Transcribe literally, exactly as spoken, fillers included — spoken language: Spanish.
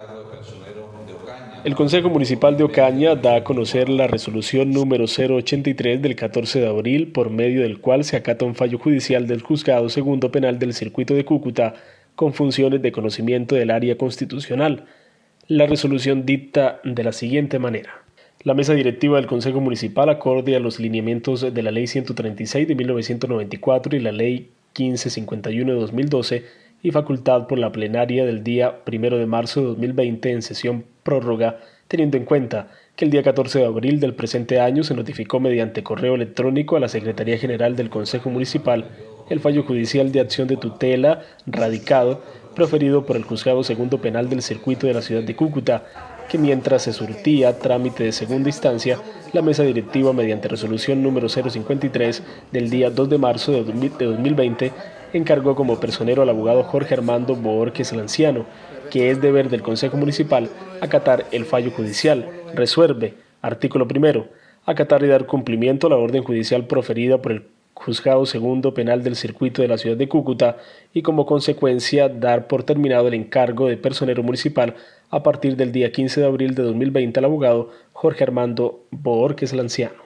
El Consejo Municipal de Ocaña da a conocer la resolución número cero ochenta y tres del catorce de abril, por medio del cual se acata un fallo judicial del Juzgado Segundo Penal del Circuito de Cúcuta con funciones de conocimiento del área constitucional. La resolución dicta de la siguiente manera. La mesa directiva del Consejo Municipal, acorde a los lineamientos de la Ley ciento treinta y seis de mil novecientos noventa y cuatro y la Ley quince cincuenta y uno de dos mil doce, y facultad por la plenaria del día primero de marzo de dos mil veinte en sesión prórroga, teniendo en cuenta que el día catorce de abril del presente año se notificó mediante correo electrónico a la Secretaría General del Consejo Municipal el fallo judicial de acción de tutela radicado, proferido por el Juzgado Segundo Penal del Circuito de la ciudad de Cúcuta, que mientras se surtía trámite de segunda instancia, la mesa directiva, mediante resolución número cero cincuenta y tres del día dos de marzo de dos mil veinte, encargó como personero al abogado Jorge Armando Bohórquez Lanciano, que es deber del Consejo Municipal acatar el fallo judicial. Resuelve, artículo primero, acatar y dar cumplimiento a la orden judicial proferida por el Juzgado Segundo Penal del Circuito de la ciudad de Cúcuta y como consecuencia dar por terminado el encargo de personero municipal a partir del día quince de abril de dos mil veinte al abogado Jorge Armando Bohórquez Lanciano.